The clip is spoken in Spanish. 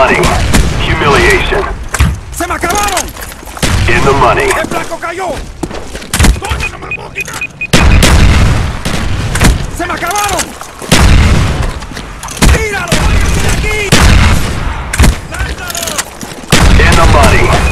money. Humiliation. ¡Se me acabaron! In the money. ¡El blanco cayó! ¿Dónde no me lo puedo quitar? ¡Se me acabaron! ¡Tíralo! ¡Váyanse de aquí! ¡Lánzalo! In the money.